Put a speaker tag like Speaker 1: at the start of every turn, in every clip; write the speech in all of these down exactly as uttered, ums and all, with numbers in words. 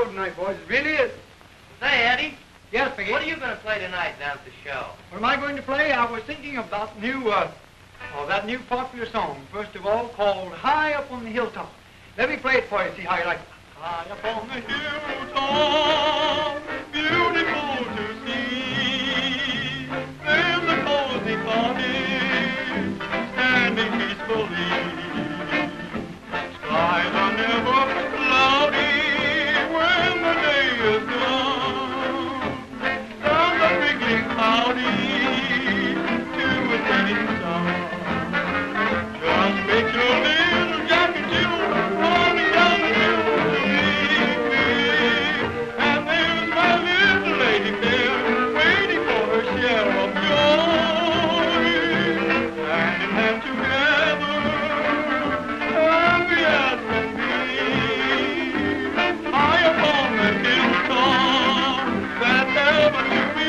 Speaker 1: show tonight, boys. It really is.
Speaker 2: Say, Eddie.
Speaker 1: Yes, Mickey?
Speaker 2: What are you going to play tonight down at the show?
Speaker 1: What am I going to play? I was thinking of that new, uh, oh, that new popular song, first of all, called High Up on the Hilltop. Let me play it for you, see how you like it. High up on the hilltop, beautiful to see, there's a cozy cottage, standing peacefully. Skies are never cloudy when the day is done. Down the wriggling cloudy to a setting sun. Just make your little jacket till running down the hill to meet me. And there's my little lady there waiting for her share of joy. Hand in hand together, happy as can be. High upon the hilltop that's ever to be.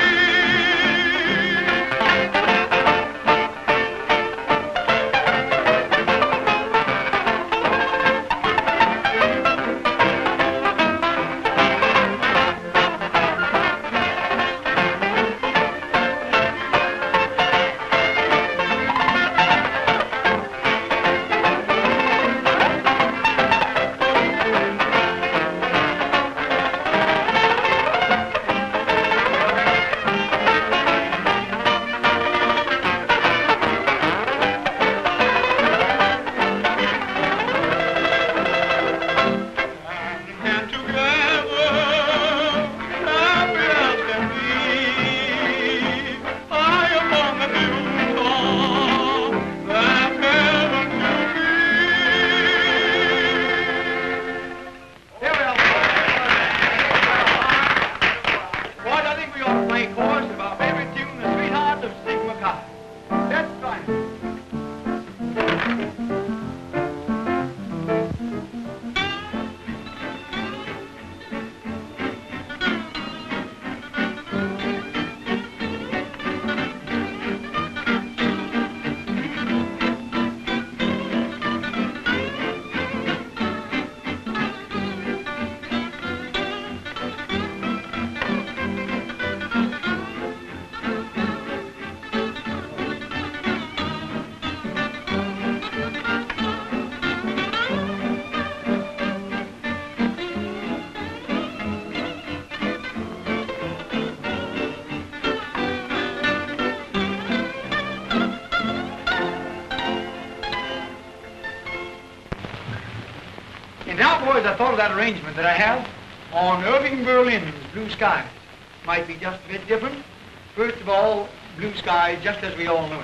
Speaker 1: I thought of that arrangement that I have on Irving Berlin's Blue Skies. Might be just a bit different. First of all, Blue Skies, just as we all know it.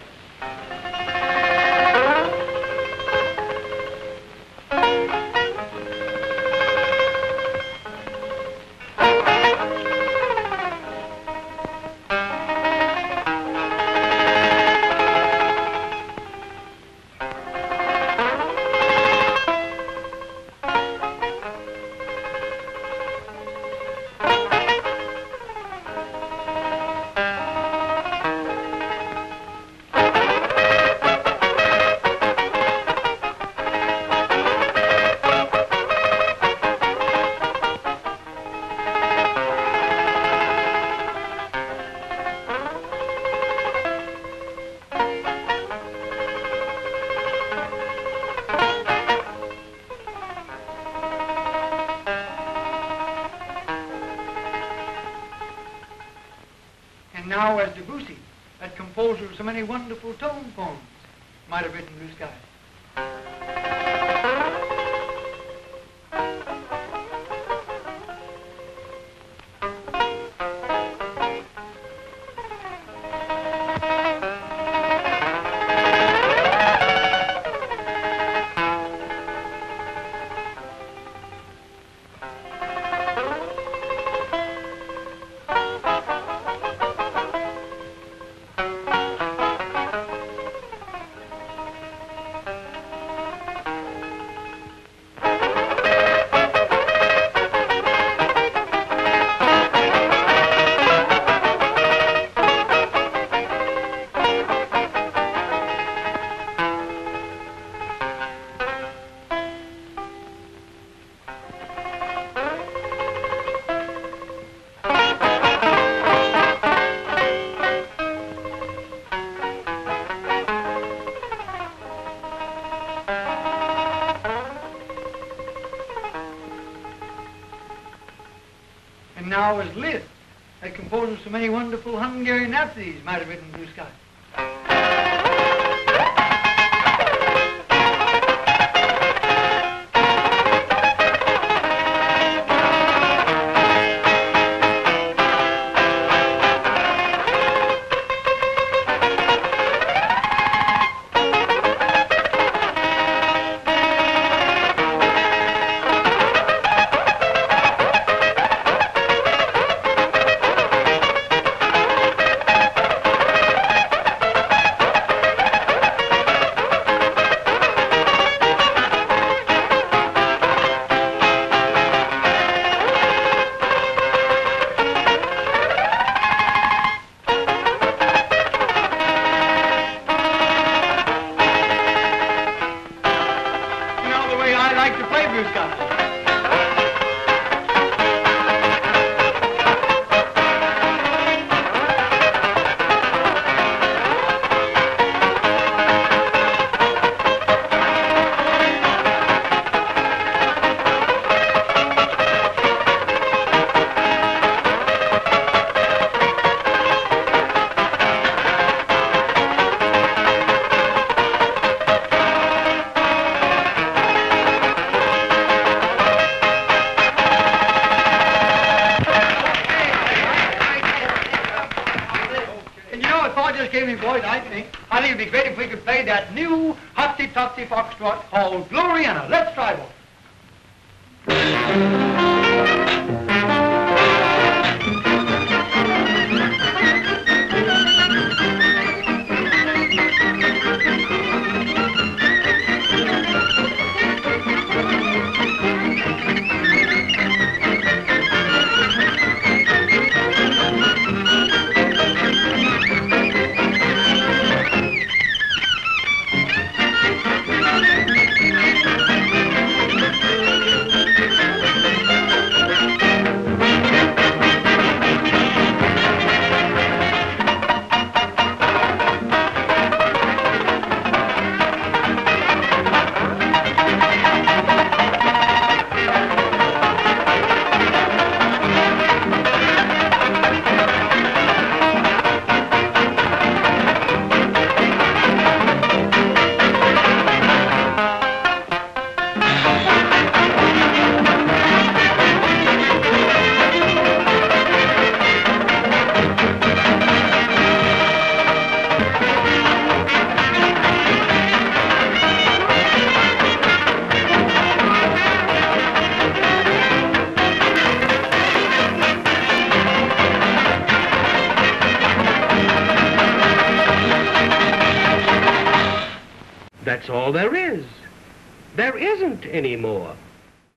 Speaker 1: Now, as Debussy, that composer of so many wonderful tone poems, might have written Blue Skies.
Speaker 3: now was Liszt, that composed so many wonderful Hungarian Nazis might have written Blue Sky. Foxtrot called Gloriana. Let's try one.
Speaker 4: That's all there is. There isn't any more.